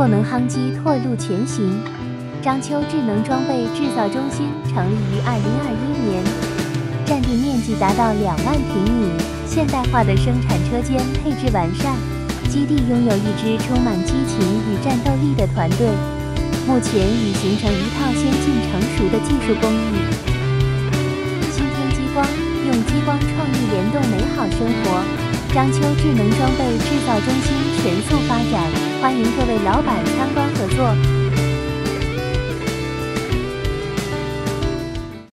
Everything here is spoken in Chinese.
拓能夯机拓路前行。章丘智能装备制造中心成立于2021年，占地面积达到2万平米，现代化的生产车间配置完善，基地拥有一支充满激情与战斗力的团队，目前已形成一套先进成熟的技术工艺。新天激光，用激光创意联动美好生活。章丘智能装备制造中心全速发展，欢迎各位老板参观合作。